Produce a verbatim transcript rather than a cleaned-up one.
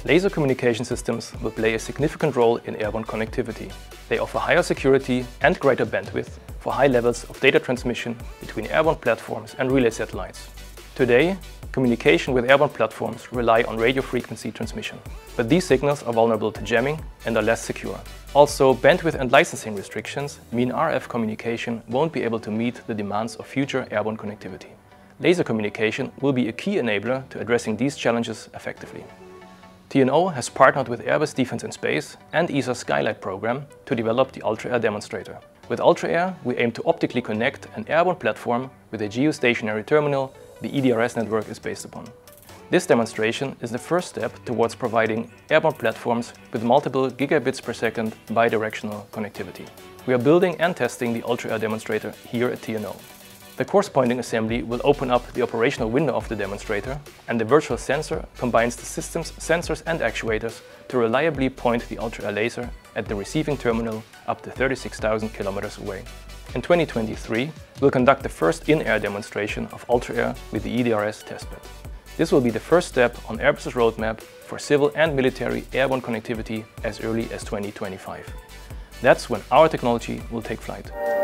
Laser communication systems will play a significant role in airborne connectivity. They offer higher security and greater bandwidth for high levels of data transmission between airborne platforms and relay satellites. Today, communication with airborne platforms rely on radio frequency transmission, but these signals are vulnerable to jamming and are less secure. Also, bandwidth and licensing restrictions mean R F communication won't be able to meet the demands of future airborne connectivity. Laser communication will be a key enabler to addressing these challenges effectively. T N O has partnered with Airbus Defence and Space and E S A Scylight program to develop the UltraAir Demonstrator. With UltraAir, we aim to optically connect an airborne platform with a geostationary terminal the E D R S network is based upon. This demonstration is the first step towards providing airborne platforms with multiple gigabits per second bidirectional connectivity. We are building and testing the UltraAir Demonstrator here at T N O. The corresponding assembly will open up the operational window of the demonstrator, and the virtual sensor combines the system's sensors and actuators to reliably point the UltraAir laser at the receiving terminal up to thirty-six thousand kilometers away. In twenty twenty-three, we'll conduct the first in-air demonstration of UltraAir with the E D R S testbed. This will be the first step on Airbus's roadmap for civil and military airborne connectivity as early as twenty twenty-five. That's when our technology will take flight.